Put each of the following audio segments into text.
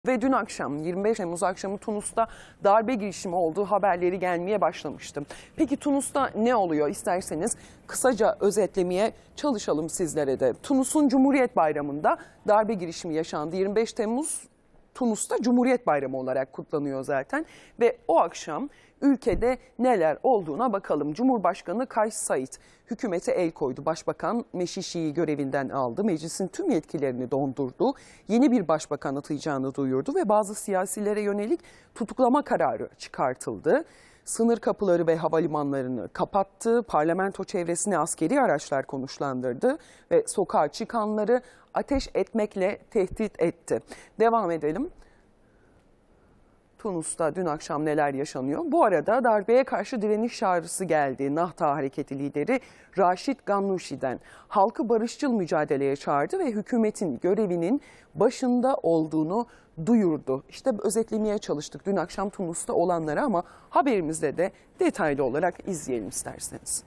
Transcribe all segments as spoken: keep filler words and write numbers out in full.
Ve dün akşam yirmi beş Temmuz akşamı Tunus'ta darbe girişimi olduğu haberleri gelmeye başlamıştı. Peki Tunus'ta ne oluyor? İsterseniz kısaca özetlemeye çalışalım sizlere de. Tunus'un Cumhuriyet Bayramı'nda darbe girişimi yaşandı. yirmi beş Temmuz Tunus'ta Cumhuriyet Bayramı olarak kutlanıyor zaten. Ve o akşam ülkede neler olduğuna bakalım. Cumhurbaşkanı Kays Said hükümete el koydu. Başbakan Meşişi'yi görevinden aldı. Meclisin tüm yetkilerini dondurdu. Yeni bir başbakan atayacağını duyurdu ve bazı siyasilere yönelik tutuklama kararı çıkartıldı. Sınır kapıları ve havalimanlarını kapattı. Parlamento çevresine askeri araçlar konuşlandırdı ve sokağa çıkanları ateş etmekle tehdit etti. Devam edelim. Tunus'ta dün akşam neler yaşanıyor? Bu arada darbeye karşı direniş çağrısı geldi. Nahta Hareketi lideri Raşid Gannouchi'den halkı barışçıl mücadeleye çağırdı ve hükümetin görevinin başında olduğunu duyurdu. İşte özetlemeye çalıştık dün akşam Tunus'ta olanları ama haberimizde de detaylı olarak izleyelim isterseniz.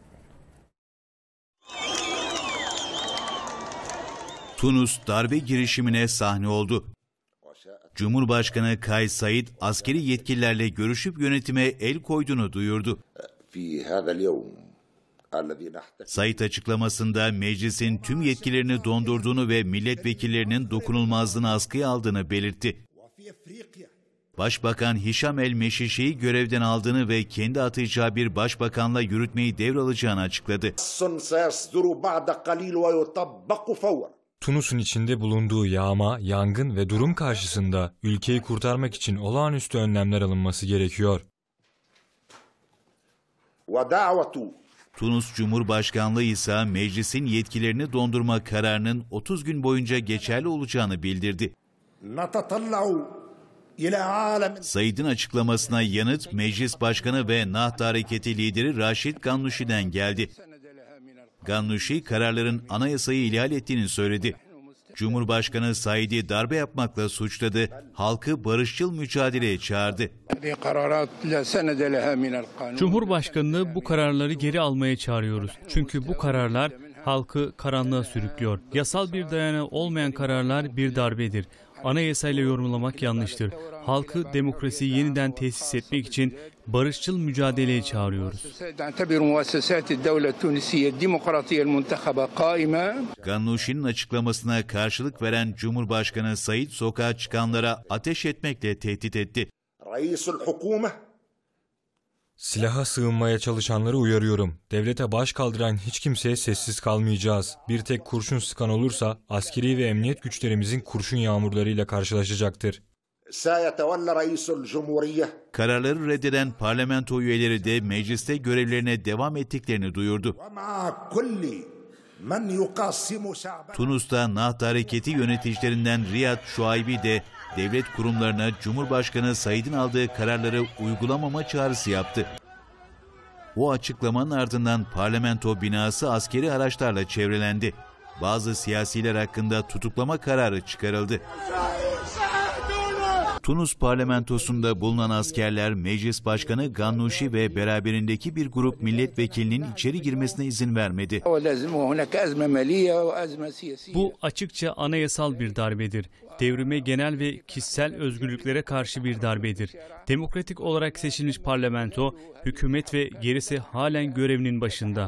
Tunus darbe girişimine sahne oldu. Cumhurbaşkanı Kays Said askeri yetkililerle görüşüp yönetime el koyduğunu duyurdu. Said açıklamasında meclisin tüm yetkilerini dondurduğunu ve milletvekillerinin dokunulmazlığını askıya aldığını belirtti. Başbakan Hişam El Meşişi'yi görevden aldığını ve kendi atayacağı bir başbakanla yürütmeyi devralacağını açıkladı. Tunus'un içinde bulunduğu yağma, yangın ve durum karşısında ülkeyi kurtarmak için olağanüstü önlemler alınması gerekiyor. Tunus Cumhurbaşkanlığı ise meclisin yetkilerini dondurma kararının otuz gün boyunca geçerli olacağını bildirdi. Said'in açıklamasına yanıt Meclis Başkanı ve Nahda Hareketi lideri Raşid Gannouchi'den geldi. Gannouchi kararların anayasayı ihlal ettiğini söyledi. Cumhurbaşkanı Said'i darbe yapmakla suçladı, halkı barışçıl mücadeleye çağırdı. Cumhurbaşkanını bu kararları geri almaya çağırıyoruz. Çünkü bu kararlar halkı karanlığa sürüklüyor. Yasal bir dayanağı olmayan kararlar bir darbedir. Anayasayla yorumlamak yanlıştır. Halkı demokrasiyi yeniden tesis etmek için barışçıl mücadeleye çağırıyoruz. Gannouchi'nin açıklamasına karşılık veren Cumhurbaşkanı Said sokağa çıkanlara ateş etmekle tehdit etti. Silaha sığınmaya çalışanları uyarıyorum. Devlete baş kaldıran hiç kimseye sessiz kalmayacağız. Bir tek kurşun sıkan olursa askeri ve emniyet güçlerimizin kurşun yağmurlarıyla karşılaşacaktır. Kararları reddeden parlamento üyeleri de mecliste görevlerine devam ettiklerini duyurdu. Tunus'ta Nahda Hareketi yöneticilerinden Riyad Şuaybi de devlet kurumlarına Cumhurbaşkanı Said'in aldığı kararları uygulamama çağrısı yaptı. O açıklamanın ardından parlamento binası askeri araçlarla çevrelendi. Bazı siyasiler hakkında tutuklama kararı çıkarıldı. Tunus parlamentosunda bulunan askerler Meclis Başkanı Gannouchi ve beraberindeki bir grup milletvekilinin içeri girmesine izin vermedi. Bu açıkça anayasal bir darbedir. Devrime, genel ve kişisel özgürlüklere karşı bir darbedir. Demokratik olarak seçilmiş parlamento, hükümet ve gerisi halen görevinin başında.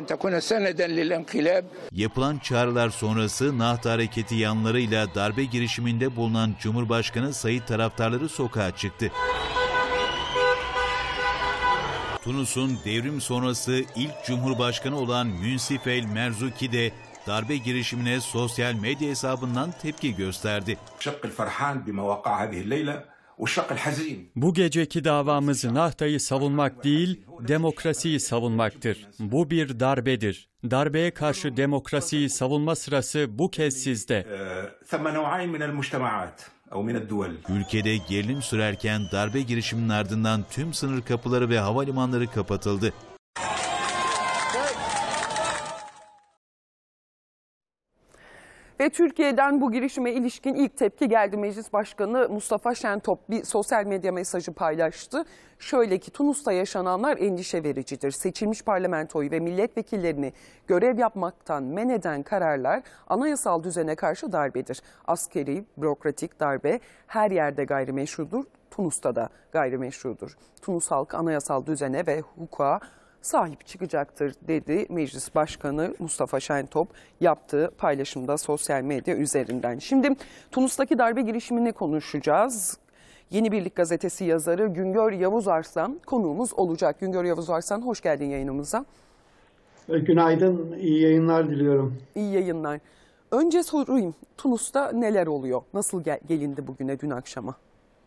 Yapılan çağrılar sonrası Nahda Hareketi yanlarıyla darbe girişiminde bulunan Cumhurbaşkanı Said taraftarları sokağa çıktı. Tunus'un devrim sonrası ilk Cumhurbaşkanı olan Münsif El Merzuki de darbe girişimine sosyal medya hesabından tepki gösterdi. Bu geceki davamız Nahda'yı savunmak değil, demokrasiyi savunmaktır. Bu bir darbedir. Darbeye karşı demokrasiyi savunma sırası bu kez sizde. Ülkede gerilim sürerken darbe girişiminin ardından tüm sınır kapıları ve havalimanları kapatıldı. Ve Türkiye'den bu girişime ilişkin ilk tepki geldi. Meclis Başkanı Mustafa Şentop bir sosyal medya mesajı paylaştı. Şöyle ki Tunus'ta yaşananlar endişe vericidir. Seçilmiş parlamentoyu ve milletvekillerini görev yapmaktan men eden kararlar anayasal düzene karşı darbedir. Askeri, bürokratik darbe her yerde gayrimeşrudur. Tunus'ta da gayrimeşrudur. Tunus halkı anayasal düzene ve hukuka sahip çıkacaktır dedi Meclis Başkanı Mustafa Şentop yaptığı paylaşımda sosyal medya üzerinden. Şimdi Tunus'taki darbe girişimini konuşacağız. Yeni Birlik Gazetesi yazarı Güngör Yavuz Arslan konuğumuz olacak. Güngör Yavuz Arslan, hoş geldin yayınımıza. Günaydın, iyi yayınlar diliyorum. İyi yayınlar. Önce sorayım, Tunus'ta neler oluyor? Nasıl gel gelindi bugüne, dün akşama?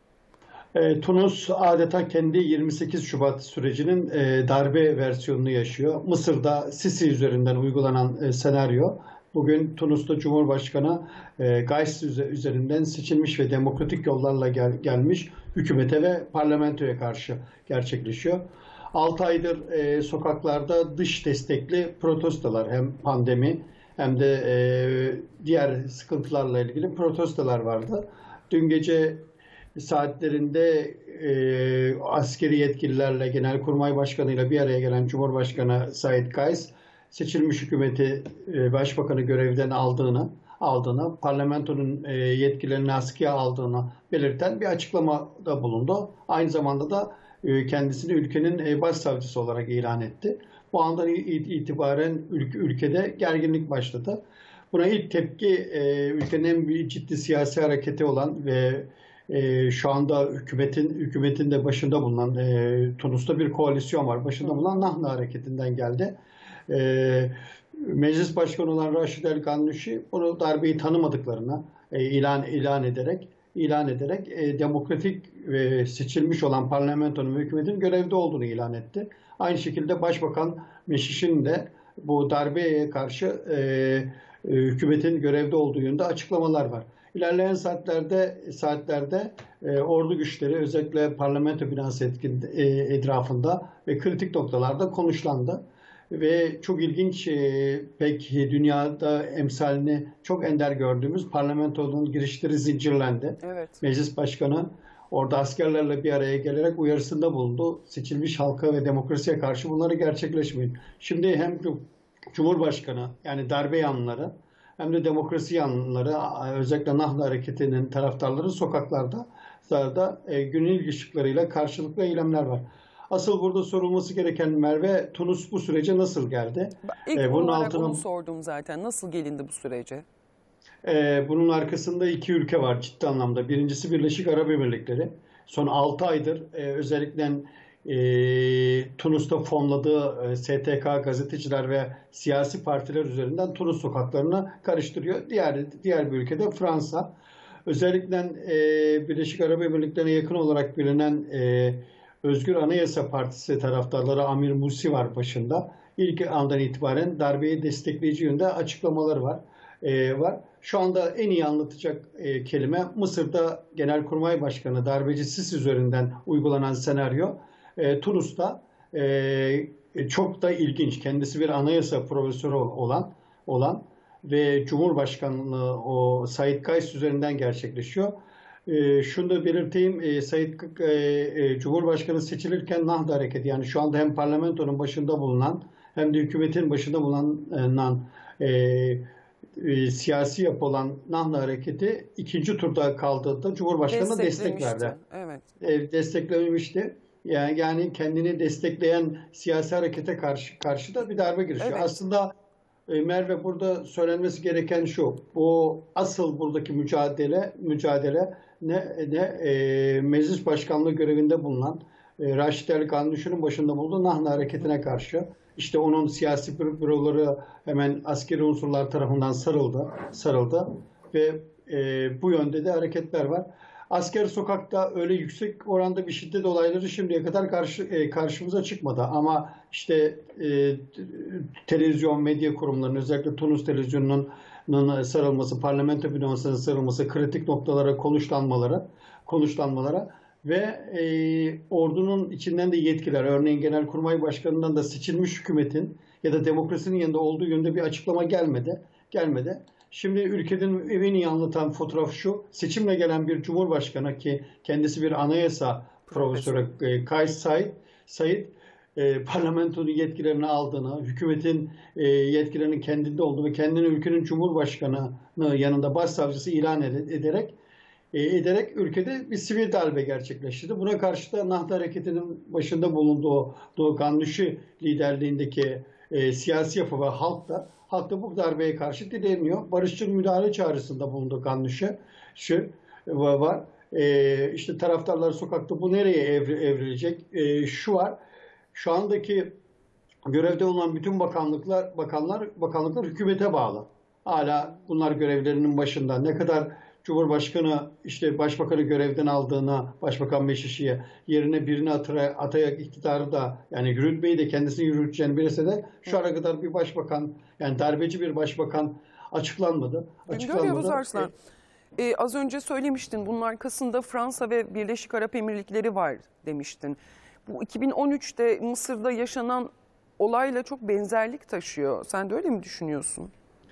E, Tunus adeta kendi yirmi sekiz Şubat sürecinin e, darbe versiyonunu yaşıyor. Mısır'da Sisi üzerinden uygulanan e, senaryo. Bugün Tunus'ta Cumhurbaşkanı e, Gays üzerinden seçilmiş ve demokratik yollarla gel, gelmiş hükümete ve parlamentoya karşı gerçekleşiyor. altı aydır e, sokaklarda dış destekli protestolar, hem pandemi hem de e, diğer sıkıntılarla ilgili protestolar vardı. Dün gece saatlerinde e, askeri yetkililerle, Genelkurmay Başkanı ile bir araya gelen Cumhurbaşkanı Said Gays, seçilmiş hükümeti e, başbakanı görevden aldığını, aldığını, parlamentonun e, yetkilerini askıya aldığını belirten bir açıklamada bulundu. Aynı zamanda da e, kendisini ülkenin e, başsavcısı olarak ilan etti. Bu andan itibaren ülke, ülkede gerginlik başladı. Buna ilk tepki e, ülkenin en büyük ciddi siyasi hareketi olan ve e, şu anda hükümetin hükümetin de başında bulunan e, Tunus'ta bir koalisyon var. Başında bulunan Nahda hareketinden geldi. E, Meclis Başkanı olan Raşid El Gannouchi bunu darbeyi tanımadıklarını e, ilan ilan ederek ilan ederek e, demokratik ve seçilmiş olan parlamentonun ve hükümetin görevde olduğunu ilan etti. Aynı şekilde Başbakan Meşiş'in de bu darbeye karşı e, e, hükümetin görevde olduğu yönünde açıklamalar var. İlerleyen saatlerde saatlerde e, ordu güçleri özellikle parlamento binası etkin, e, etrafında ve kritik noktalarda konuşlandı. Ve çok ilginç, e, pek dünyada emsalini çok ender gördüğümüz parlamentonun girişleri zincirlendi. Evet. Meclis Başkanı orada askerlerle bir araya gelerek uyarısında bulundu. Seçilmiş halka ve demokrasiye karşı bunları gerçekleşmeyin. Şimdi hem Cumhurbaşkanı, yani darbe yanlıları, hem de demokrasi yanlıları, özellikle Nahda hareketinin taraftarları sokaklarda da e, günlük ışıklarıyla karşılıklı eylemler var. Asıl burada sorulması gereken, Merve, Tunus bu sürece nasıl geldi? İlk ee, bunun olarak altına, onu sordum zaten. Nasıl gelindi bu sürece? E, bunun arkasında iki ülke var ciddi anlamda. Birincisi Birleşik Arap Emirlikleri. Son altı aydır e, özellikle e, Tunus'ta fonladığı e, S T K, gazeteciler ve siyasi partiler üzerinden Tunus sokaklarını karıştırıyor. Diğer diğer bir ülkede Fransa. Özellikle e, Birleşik Arap Emirlikleri'ne yakın olarak bilinen e, Özgür Anayasa Partisi taraftarları Amir Musi var başında. İlk andan itibaren darbeyi destekleyici yönde açıklamaları var. E, var. Şu anda en iyi anlatacak e, kelime Mısır'da Genelkurmay Başkanı darbeci Sisi üzerinden uygulanan senaryo. E, Tunus'ta e, çok da ilginç. Kendisi bir anayasa profesörü olan olan ve Cumhurbaşkanlığı o Said Gays üzerinden gerçekleşiyor. E, şunu da belirteyim, e, Said e, e, Cumhurbaşkanı seçilirken Nahda hareketi, yani şu anda hem parlamentonun başında bulunan hem de hükümetin başında bulunan e, e, siyasi yapı olan Nahda hareketi ikinci turda kaldığında Cumhurbaşkanı'na destek verdi. Evet. E, desteklememişti. Yani, yani kendini destekleyen siyasi harekete karşı karşı da bir darbe girişiyor. Evet. Aslında e, Merve, burada söylenmesi gereken şu: bu asıl buradaki mücadele mücadele ne ne e, Meclis Başkanlığı görevinde bulunan e, Raşid El Gannouchi'nin başında bulunduğu Nahda hareketine karşı. İşte onun siyasi büroları hemen askeri unsurlar tarafından sarıldı, sarıldı ve e, bu yönde de hareketler var. Asker sokakta öyle yüksek oranda bir şiddet olayları şimdiye kadar karşı, e, karşımıza çıkmadı. Ama işte e, televizyon, medya kurumlarının, özellikle Tunus televizyonunun sarılması, parlamento binasının sarılması, kritik noktalara konuşlanmaları, konuşlanmalara ve e, ordunun içinden de yetkiler, örneğin Genelkurmay Başkanı'ndan da seçilmiş hükümetin ya da demokrasinin yanında olduğu yönde bir açıklama gelmedi. Gelmedi. Şimdi ülkenin evini anlatan fotoğraf şu. Seçimle gelen bir cumhurbaşkanı ki kendisi bir anayasa profesörü e, Kays Said, Said e, parlamentonun yetkilerini aldığını, hükümetin e, yetkilerinin kendinde olduğunu ve kendini ülkenin cumhurbaşkanı yanında başsavcısı ilan ederek e, ederek ülkede bir sivil darbe gerçekleştirdi. Buna karşı da Nahda Hareketi'nin başında bulunduğu Doğu Gannuşi liderliğindeki e, siyasi yapı ve halk da halk da bu darbeye karşı direniyor. Barışçıl müdahale çağrısında bulundu Gannuşi. Şu var. E, işte taraftarlar sokakta, bu nereye evri, evrilecek? E, şu var. Şu andaki görevde olan bütün bakanlıklar, bakanlar, bakanlıklar hükümete bağlı. Hala bunlar görevlerinin başında. Ne kadar Cumhurbaşkanı işte başbakanı görevden aldığına, Başbakan Meşişi'ye yerine birini ataya, atayak iktidarı da, yani yürütmeyi de kendisini yürüteceğini bilse de şu ana kadar bir başbakan, yani darbeci bir başbakan açıklanmadı. Açıklanmadı. Arslan, ee, az önce söylemiştin, bunun arkasında Fransa ve Birleşik Arap Emirlikleri var demiştin. Bu iki bin on üçte Mısır'da yaşanan olayla çok benzerlik taşıyor. Sen de öyle mi düşünüyorsun?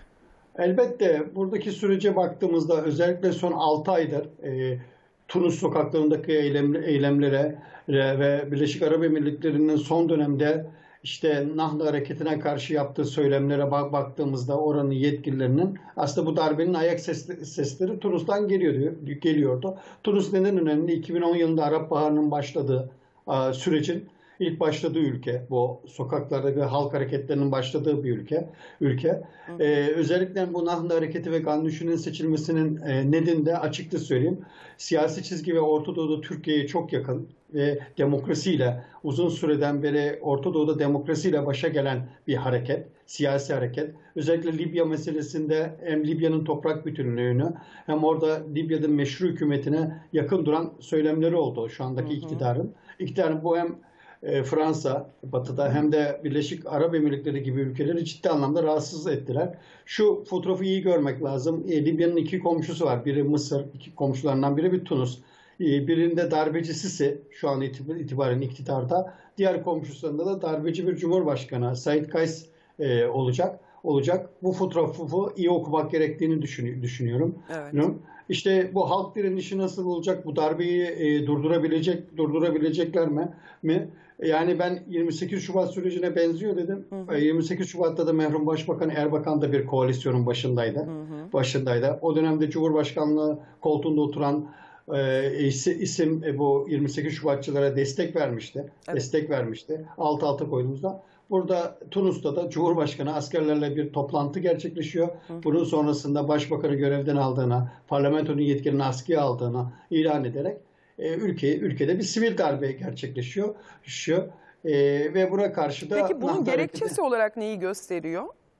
Elbette buradaki sürece baktığımızda özellikle son altı aydır e, Tunus sokaklarındaki eylem, eylemlere ve Birleşik Arap Emirlikleri'nin son dönemde işte Nahda Hareketi'ne karşı yaptığı söylemlere bak, baktığımızda oranın yetkililerinin aslında bu darbenin ayak sesleri, sesleri Tunus'tan geliyordu, geliyordu. Tunus neden önemli? iki bin on yılında Arap Baharı'nın başladığı a, sürecin İlk başladığı ülke, bu sokaklardaki halk hareketlerinin başladığı bir ülke. ülke. Ee, özellikle bu Nahda Hareketi ve Gannuşi'nin seçilmesinin e, nedeni de açıkça söyleyeyim. Siyasi çizgi ve Orta Doğu'da Türkiye'ye çok yakın ve demokrasiyle, uzun süreden beri Orta Doğu'da demokrasiyle başa gelen bir hareket, siyasi hareket. Özellikle Libya meselesinde hem Libya'nın toprak bütünlüğünü hem orada Libya'nın meşru hükümetine yakın duran söylemleri oldu şu andaki hı hı. iktidarın. İktidarın bu hem Fransa, Batı'da hem de Birleşik Arap Emirlikleri gibi ülkeleri ciddi anlamda rahatsız ettiler. Şu fotoğrafı iyi görmek lazım. E, Libya'nın iki komşusu var. Biri Mısır, iki komşularından biri bir Tunus. E, birinde darbeci Sisi şu an itibaren iktidarda. Diğer komşularında da darbeci bir cumhurbaşkanı Said Kays e, olacak. olacak. Bu fotoğrafı iyi okumak gerektiğini düşünüyorum. Evet. İşte bu halk direnişi nasıl olacak? Bu darbeyi e, durdurabilecek durdurabilecekler mi? mi? Yani ben yirmi sekiz Şubat sürecine benziyor dedim. Hı hı. yirmi sekiz Şubat'ta da merhum Başbakan Erbakan da bir koalisyonun başındaydı. Hı hı. Başındaydı. O dönemde Cumhurbaşkanlığı koltuğunda oturan e, isim e, bu yirmi sekiz Şubatçılara destek vermişti. Evet. Destek vermişti. Alt alta koyduğumuzda. Burada Tunus'ta da Cumhurbaşkanı askerlerle bir toplantı gerçekleşiyor. Hı hı. Bunun sonrasında Başbakanı görevden aldığına, parlamentonun yetkilerini askıya aldığına ilan ederek e, ülke ülkede bir sivil darbe gerçekleşiyor. Şu, e, ve buna karşı da... Peki bunun gerekçesi hareketi, olarak neyi gösteriyor?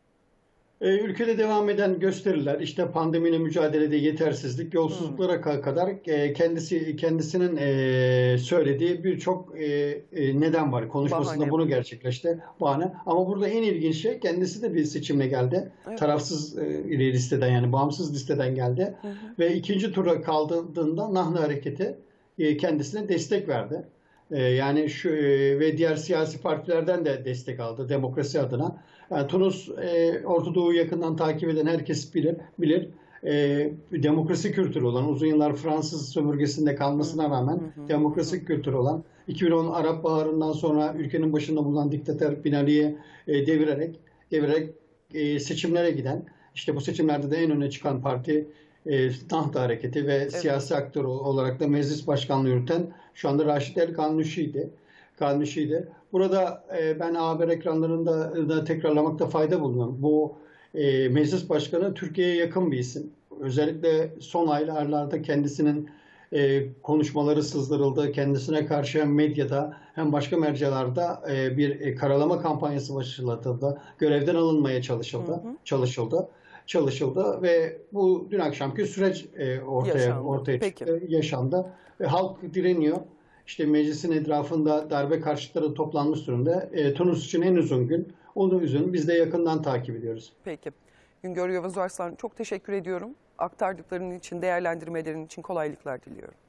E, ülkede devam eden gösteriler, işte pandemiyle mücadelede yetersizlik, yolsuzluklara hmm. kadar e, kendisi kendisinin e, söylediği birçok e, e, neden var. Konuşmasında bahane. Bunu gerçekleşti. Bahane. Ama burada en ilginç şey, kendisi de bir seçimle geldi. Evet. Tarafsız e, listeden, yani bağımsız listeden geldi. Hı hı. Ve ikinci tura kaldığında Nahda Hareketi e, kendisine destek verdi. E, yani şu e, ve diğer siyasi partilerden de destek aldı demokrasi adına. Yani Tunus, e, Orta Doğu'yu yakından takip eden herkes bilir. bilir. E, demokrasi kültürü olan, uzun yıllar Fransız sömürgesinde kalmasına rağmen hı hı, demokrasi hı. kültürü olan, iki bin on Arap Baharı'ndan sonra ülkenin başında bulunan diktatör Bin Ali'yi e, devirerek, devirerek e, seçimlere giden, işte bu seçimlerde de en öne çıkan parti e, Nahda Hareketi ve evet. siyasi aktör olarak da meclis başkanlığı yürüten şu anda Raşid El Gannuşi'ydi. Gannuşi'ydi. Burada e, ben haber ekranlarında da tekrarlamakta fayda bulunuyorum. Bu e, meclis başkanı Türkiye'ye yakın bir isim. Özellikle son aylarda kendisinin e, konuşmaları sızdırıldı. Kendisine karşı hem medyada hem başka mercilarda e, bir e, karalama kampanyası başlatıldı. Görevden alınmaya çalışıldı. Hı hı. Çalışıldı. Çalışıldı ve bu dün akşamki süreç e, ortaya yaşandı. ortaya çıktı, yaşandı. Ve halk direniyor. İşte meclisin etrafında darbe karşıtları toplanmış durumda. E, Tunus için en uzun gün. Onun üzerine biz de yakından takip ediyoruz. Peki. Güngör Yavuz Arslan, çok teşekkür ediyorum. Aktardıkların için, değerlendirmelerin için kolaylıklar diliyorum.